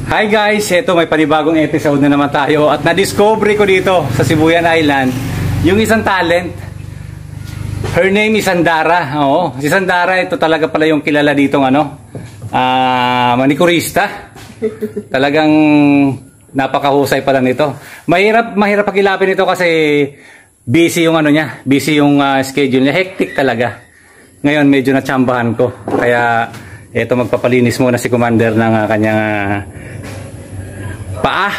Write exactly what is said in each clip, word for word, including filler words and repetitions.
Hi guys, ito may panibagong episode na naman tayo at na-discover ko dito sa Sibuyan Island yung isang talent. Her name is Sandara. Oo, si Sandara ito talaga pala yung kilala ditong ano, uh, manikurista. Talagang napakahusay pala nito. Mahirap mahirap pagilapin ito kasi busy yung ano niya, busy yung uh, schedule niya, hectic talaga. Ngayon medyo natsambahan ko. Kaya ito magpapalinis muna si Commander ng uh, kanyang uh, paa.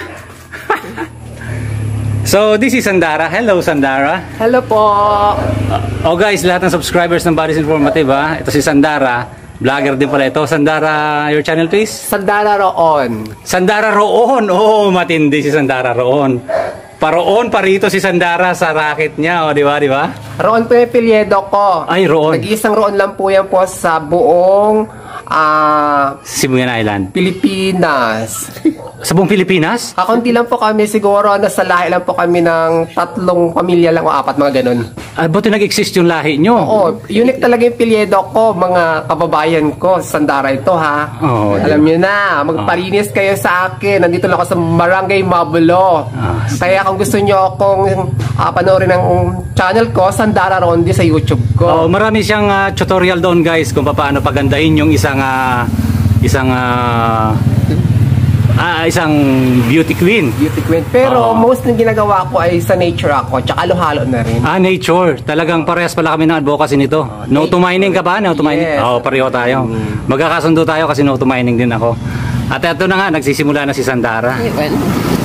So this is Sandara. Hello Sandara. Hello po. Uh, oh guys, lahat ng subscribers ng Buddies Informative ha. Ito si Sandara. Vlogger din pala ito. Sandara, your channel please? Sandara Roon. Sandara Roon. Oh, matindi si Sandara Roon. Paroon pa rito si Sandara sa racket niya, oh, di ba, di ba? Roon po yung pilyedo ko. Ay, Roon. Nag-iisang Roon lang po yan po sa buong uh, Sibuyan Island. Pilipinas. Sa buong Pilipinas? Kakunti lang po kami, siguro nasa lahi lang po kami ng tatlong pamilya lang o apat, mga ganun. Ah, buti nag-exist yung lahi nyo? Oo, unique talaga yung pilyedo ko, mga kababayan ko. Sandara ito ha. Oh, alam nyo na, magpalinis kayo sa akin. Nandito lang ako sa Barangay Mabulo. Ah, kaya kung gusto nyo akong uh, panoorin ng channel ko, Sandara Rondi sa YouTube ko. Oh, marami siyang uh, tutorial doon guys kung paano pagandahin yung isang uh, isang uh, Ah, isang beauty queen. Beauty queen. Pero oh. most ng ginagawa ko ay sa nature ako, tsaka halo-halo na rin. Ah, nature. Talagang parehas pala kami ng advocacy nito. Oh, no to mining ka ba? No to mining? Yes. Oo, oh, pareho tayo. Mm. Magkakasundo tayo kasi no to mining din ako. At ito na nga, nagsisimula na si Sandara.